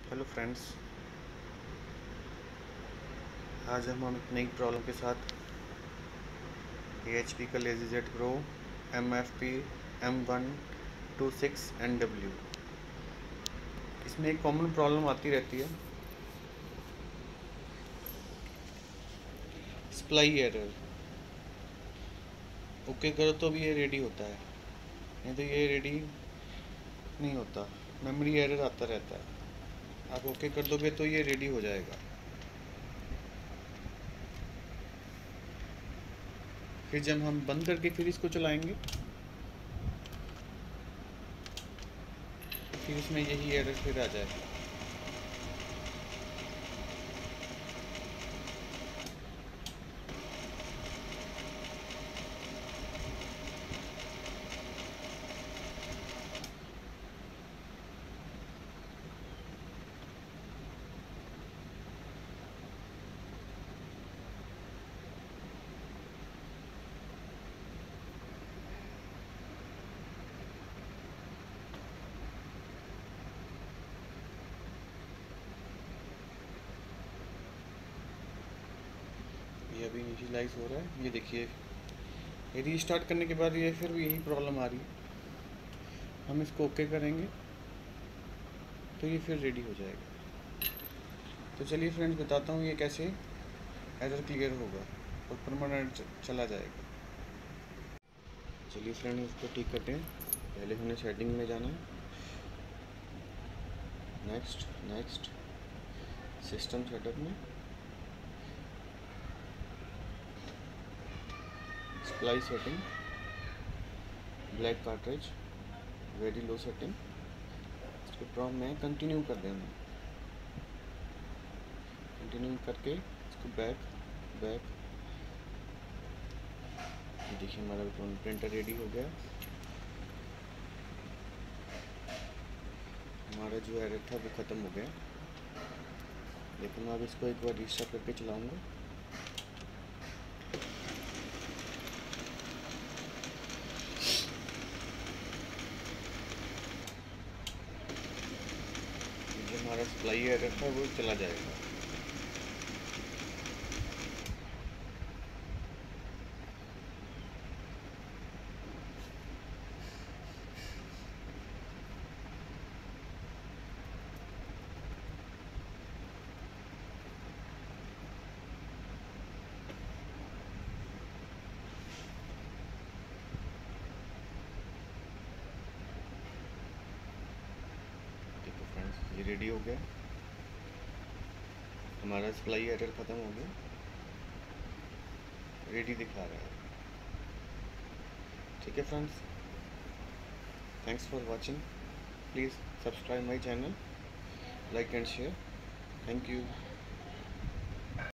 Hello friends, आज हम एक नई प्रॉब्लम के साथ AHP का LazyJet Pro MFP M126NW। इसमें एक कॉमन प्रॉब्लम आती रहती है, सप्लाई एरर। ओके करो तो भी ये रेडी होता है, नहीं तो ये रेडी नहीं होता। मेमोरी एरर आता रहता है। आप ओके कर दोगे तो ये रेडी हो जाएगा। फिर जब हम बंद करके फिर इसको चलाएंगे, फिर इसमें यही एरर फिर आ जाएगा। ये अभी इनिशियलाइज हो रहा है, ये देखिए। ये रीस्टार्ट करने के बाद ये फिर यही प्रॉब्लम आ रही है। हम इसको ओके करेंगे तो ये फिर रेडी हो जाएगा। तो चलिए फ्रेंड्स, बताता हूँ ये कैसे एरर क्लियर होगा और परमानेंट चला जाएगा। चलिए फ्रेंड्स, इसको ठीक करते हैं। पहले हमें सेटिंग में जाना है। नेक्स्ट नेक्स्ट सिस्टम सेटअप में supply setting, black cartridge, very low setting. इसको प्रॉम में कंटिन्यू कर देना। कंटिन्यू करके इसको बैक बैक। देखिए हमारा प्रिंटर रेडी हो गया। हमारा जो एरर था वो ख़त्म हो गया। लेकिन मैं अब इसको एक बार रीस्टार्ट करके चलाऊँगा। जो हमारा सप्लाई एरर था वो चला जाएगा। ये रेडी हो गया। हमारा सप्लाई एरर ख़त्म हो गया, रेडी दिखा रहा है। ठीक है friends, thanks for watching. Please subscribe my channel, like and share. Thank you.